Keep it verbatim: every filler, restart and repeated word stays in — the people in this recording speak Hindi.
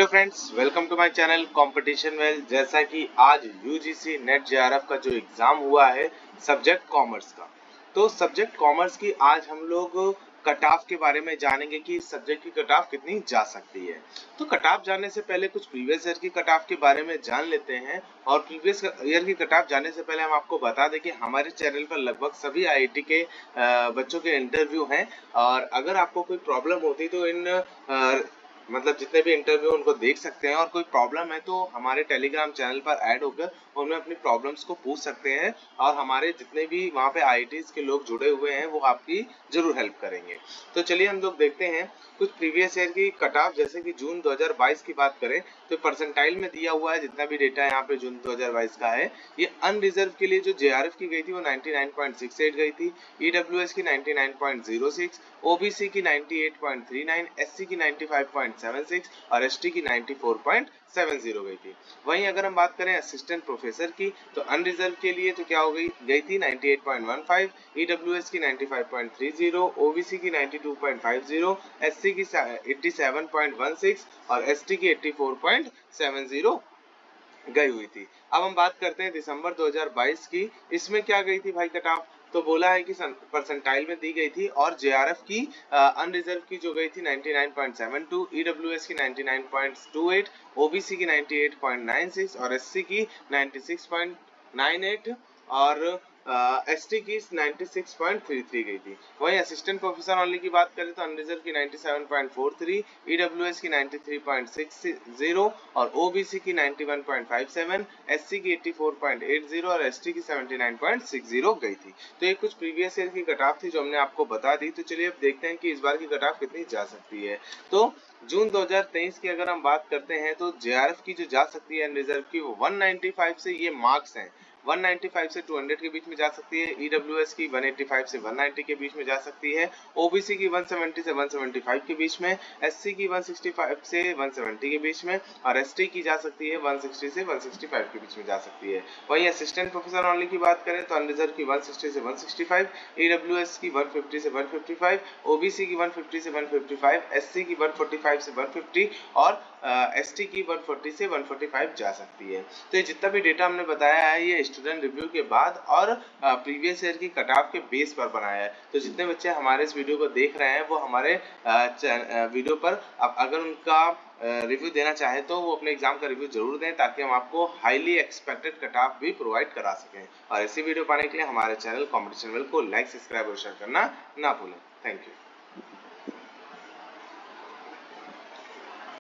Hello friends, welcome to my channel competition well. जैसा कि आज यूजीसी नेट जेआरएफ का जो एग्जाम हुआ है सब्जेक्ट कॉमर्स का, तो सब्जेक्ट कॉमर्स की आज हम लोग कट ऑफ के बारे में जानेंगे कि इस सब्जेक्ट की कट ऑफ कितनी जा सकती है। तो कट ऑफ जानने से पहले कुछ प्रीवियस ईयर की कट ऑफ के बारे में जान लेते हैं। और प्रीवियस ईयर की कट ऑफ जानने से पहले हम आपको बता दें कि हमारे चैनल पर लगभग सभी आईआईटी के बच्चों के इंटरव्यू हैं, और अगर आपको कोई प्रॉब्लम होती तो इन मतलब जितने भी इंटरव्यू उनको देख सकते हैं, और कोई प्रॉब्लम है तो हमारे टेलीग्राम चैनल पर ऐड होकर उनमें अपनी प्रॉब्लम्स को पूछ सकते हैं, और हमारे जितने भी वहाँ पे आईआईटीज के लोग जुड़े हुए हैं वो आपकी जरूर हेल्प करेंगे। तो चलिए हम लोग देखते हैं कुछ प्रीवियस ईयर की कट ऑफ। जैसे कि जून दो हज़ार बाईस की बात करें तो परसेंटाइल में दिया हुआ है, जितना भी डेटा यहाँ पे जून दो हज़ार बाईस का है। ये अनरिजर्व के लिए जो जेआरएफ की गई थी वो निन्यानवे पॉइंट छह आठ गई थी, ईडब्ल्यूएस की निन्यानवे पॉइंट शून्य छह, ओबीसी की अट्ठानवे पॉइंट तीन नौ, एससी की पचानवे पॉइंट सात छह और एसटी की चौरानवे पॉइंट सात शून्य गई थी। वहीं अगर हम बात करें असिस्टेंट प्रोफेसर की तो अनरिजर्व के लिए तो क्या हो गई गई थी अट्ठानवे पॉइंट एक पाँच, ईडब्ल्यूएस की पचानवे पॉइंट तीस, ओबीसी की बानवे पॉइंट पचास, एससी की सत्तासी पॉइंट सोलह और एसटी की चौरासी पॉइंट सात गई हुई थी। अब हम बात करते हैं दिसंबर दो हज़ार बाईस की। इसमें क्या गई थी भाई कट ऑफ, तो बोला है कि परसेंटाइल में दी गई थी, और जेआरएफ की अनरिजर्व की जो गई थी निन्यानवे पॉइंट सात दो, ईडब्ल्यूएस की निन्यानवे पॉइंट अट्ठाईस, ओबीसी की अट्ठानवे पॉइंट नौ छह और एससी की छियानवे पॉइंट नौ आठ और एसटी की छियानवे पॉइंट तैंतीस गई थी। वहीं असिस्टेंट प्रोफेसर ओनली की बात करें तो अनरिजर्व की सत्तानवे पॉइंट तैंतालीस, ईडब्ल्यूएस की तिरानवे पॉइंट साठ और ओबीसी की इक्यानवे पॉइंट सत्तावन, एससी की चौरासी पॉइंट अस्सी और एसटी की उन्यासी पॉइंट साठ गई थी। तो ये कुछ प्रीवियस ईयर की कट ऑफ थी जो हमने आपको बता दी। तो चलिए अब देखते हैं कि इस बार की कट ऑफ कितनी जा सकती है। तो जून दो हज़ार तेईस की अगर हम बात करते हैं तो जेआरएफ की जो जा सकती है अनरिजर्व की वो एक सौ पचानवे से, ये मार्क्स हैं, एक सौ पचानवे से दो सौ के बीच में जा सकती है, ईडब्ल्यूएस की एक सौ पचासी से एक सौ नब्बे के बीच में जा सकती है, ओबीसी की एक सौ सत्तर से एक सौ पचहत्तर के बीच में, एससी की एक सौ पैंसठ से एक सौ सत्तर के बीच में और एसटी की जा सकती है एक सौ साठ से एक सौ पैंसठ के बीच में जा सकती है। वहीं असिस्टेंट प्रोफेसर ओनली की बात करें तो अनरिजर्व की एक सौ साठ से एक सौ पैंसठ, ईडब्ल्यूएस की एक सौ पचास से एक सौ पचपन, ओबीसी की एक सौ पचास से एक सौ पचपन, एससी की एक सौ पैंतालीस से एक सौ पचास और एसटी की एक सौ चालीस से एक सौ पैंतालीस जा सकती है। तो ये जितना भी डेटा हमने बताया है ये स्टूडेंट रिव्यू के बाद और प्रीवियस ईयर की कट ऑफ के बेस पर बनाया है। तो जितने बच्चे हमारे इस वीडियो को देख रहे हैं वो हमारे वीडियो पर अब अगर उनका रिव्यू देना चाहे तो वो अपने एग्जाम का रिव्यू जरूर दें, ताकि हम आपको हाईली एक्सपेक्टेड कट ऑफ भी प्रोवाइड करा सकें। और ऐसी वीडियो पाने के लिए हमारे चैनल कंपटीशन वेल को लाइक, सब्सक्राइब और शेयर करना ना भूलें। Thank you.